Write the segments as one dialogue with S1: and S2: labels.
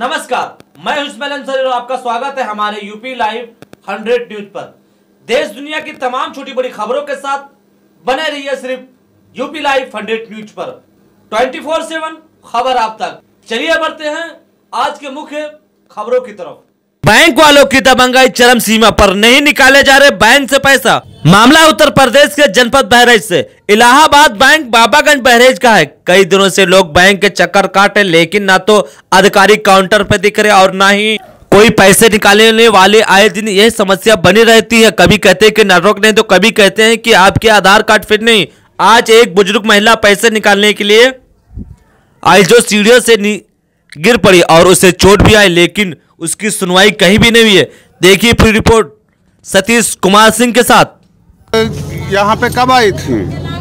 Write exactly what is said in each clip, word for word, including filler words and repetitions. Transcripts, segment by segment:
S1: नमस्कार, मैं हुस्मैल अंसारी और आपका स्वागत है हमारे यूपी लाइव हंड्रेड न्यूज पर। देश दुनिया की तमाम छोटी बड़ी खबरों के साथ बने रहिए सिर्फ यूपी लाइव हंड्रेड न्यूज पर। ट्वेंटी फोर सेवन खबर आप तक। चलिए बढ़ते हैं आज के मुख्य खबरों की तरफ। बैंक वालों की दबंगाई चरम सीमा पर, नहीं निकाले जा रहे बैंक से पैसा। मामला उत्तर प्रदेश के जनपद बहराइच से। इलाहाबाद बैंक बाबागंज बहराइच का है। कई दिनों से लोग बैंक के चक्कर काटे, लेकिन ना तो अधिकारी काउंटर पे दिख रहे और ना ही कोई पैसे निकालने वाले। आए दिन यह समस्या बनी रहती है। कभी कहते हैं कि नेटवर्क नहीं, तो कभी कहते हैं कि आपके आधार कार्ड फिट नहीं। आज एक बुजुर्ग महिला पैसे निकालने के लिए आई, जो सीढ़ियों से गिर पड़ी और उसे चोट भी आई, लेकिन उसकी सुनवाई कहीं भी नहीं हुई है। देखिए पूरी रिपोर्ट सतीश कुमार सिंह के साथ।
S2: यहाँ पे कब आई थी?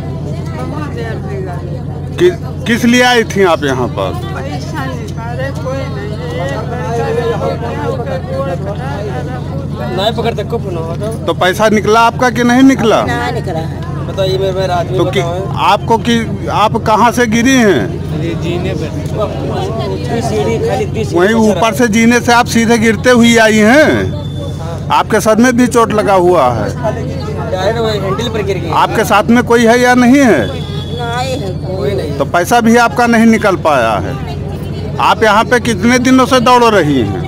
S2: कि, किस लिए आई थी आप यहाँ पर?
S3: नहीं पकड़ते को
S2: तो पैसा निकला आपका कि नहीं निकला?
S3: बताइए मेरे आदमी
S2: तो कि, आपको कि आप कहाँ से गिरी हैं?
S3: जीने पे
S2: वहीं ऊपर से जीने से आप सीधे गिरते हुई आई हैं। आपके सर में भी चोट लगा हुआ है।
S3: हैंडल पर गिर गई।
S2: आपके साथ में कोई है या नहीं है?
S3: कोई नहीं।
S2: तो पैसा भी आपका नहीं निकल पाया है। आप यहाँ पे कितने दिनों से दौड़ रही हैं?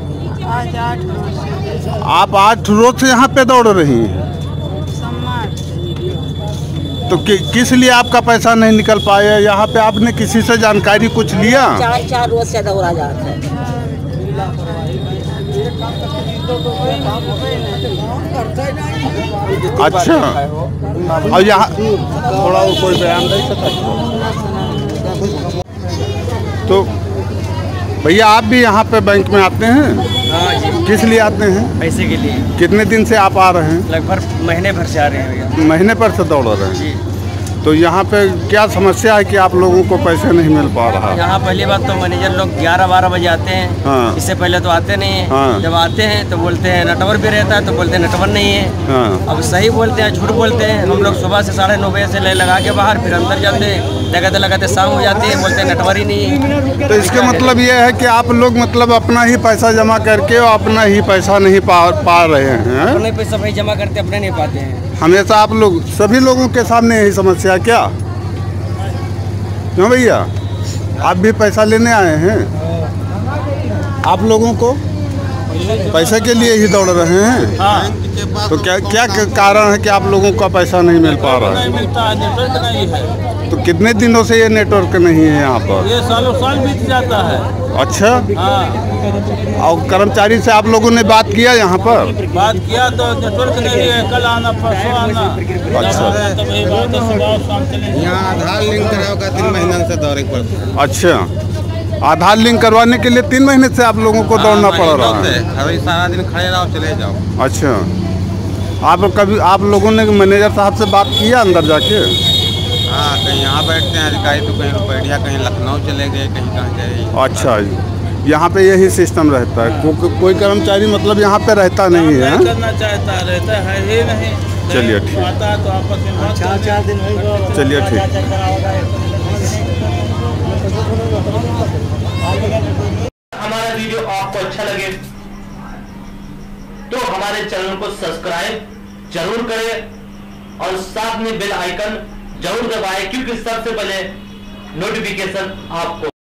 S2: आप आठ रोज से यहाँ पे दौड़ रही हैं। तो कि, किस लिए आपका पैसा नहीं निकल पाया? यहाँ पे आपने किसी से जानकारी कुछ लिया?
S4: चार चार रोज से दौड़ा जाता है।
S2: अच्छा, और यहाँ थोड़ा और कोई बयान दे सकता? तो भैया आप भी यहाँ पे बैंक में आते हैं?
S3: हाँ जी।
S2: किस लिए आते हैं?
S3: पैसे के लिए।
S2: कितने दिन से आप आ रहे हैं?
S3: लगभग महीने भर से आ रहे हैं भैया।
S2: महीने पर से दौड़ रहे हैं
S3: जी।
S2: तो यहाँ पे क्या समस्या है कि आप लोगों को पैसे नहीं मिल पा रहा?
S3: यहाँ पहली बात तो मैनेजर लोग ग्यारह बारह बजे आते हैं।
S2: हाँ।
S3: इससे पहले तो आते नहीं है।
S2: हाँ।
S3: जब आते हैं तो बोलते हैं नेटवर्क भी रहता है, तो बोलते हैं नेटवर्क नहीं है।
S2: हाँ।
S3: अब सही बोलते हैं झूठ बोलते हैं। हम लोग सुबह से साढ़े नौ बजे से ले लगा के बाहर, फिर अंदर जाते हैं, लगाते लगाते शाम हो जाती है, बोलते हैं नेटवर्क ही नहीं है।
S2: तो इसका मतलब ये है कि आप लोग मतलब अपना ही पैसा जमा करके और अपना ही पैसा नहीं पा पा रहे हैं?
S3: अपने पैसा भाई जमा करते अपने नहीं पाते हैं।
S2: हमेशा आप लोग सभी लोगों के सामने यही समस्या क्या? क्यों भैया, आप भी पैसा लेने आए हैं? आप लोगों को पैसे के लिए ही दौड़ रहे हैं? हाँ। तो क्या क्या कारण है कि आप लोगों का पैसा नहीं मिल पा रहा है?
S5: नेटवर्क नहीं है।
S2: तो कितने दिनों से ये नेटवर्क नहीं है यहाँ पर?
S5: ये सालों साल बीत जाता है।
S2: अच्छा।
S5: हाँ।
S2: और कर्मचारी से आप लोगों ने बात किया यहाँ पर?
S5: बात किया तो नेटवर्क नहीं है, कल आना परसों आना।
S2: अच्छा।
S5: तो वही बात है, सुबह शाम चले।
S6: यहाँ आधार लिंक कराओगे तीन महीने से दौरे पड़ता।
S2: अच्छा, आधार लिंक करवाने के लिए तीन महीने से आप लोगों को दौड़ना पड़ रहा है?
S6: अभी सारा दिन खड़े रहो, चले जाओ।
S2: अच्छा, आप कभी आप लोगों ने मैनेजर साहब से बात किया अंदर जाके?
S6: हाँ, कहीं यहाँ बैठते हैं अधिकारी, तो कहीं रुपया, कहीं लखनऊ चले गए, कहीं कहाँ गए।
S2: अच्छा, यहाँ पे यही सिस्टम रहता है? को, को, कोई कर्मचारी मतलब यहाँ पे रहता नहीं है?
S5: नहीं करना चाहता, रहता है ही नहीं।
S2: चलिए ठीक।
S5: आता तो आपस में बात
S3: चार चार दिन हो।
S2: चलिए ठीक।
S1: हमारा वीडियो आपको अच्छा लगे तो हमारे चैनल को सब्सक्राइब जरूर करें और साथ में बेल आइकन जरूर दबाएं, क्योंकि सबसे पहले नोटिफिकेशन आपको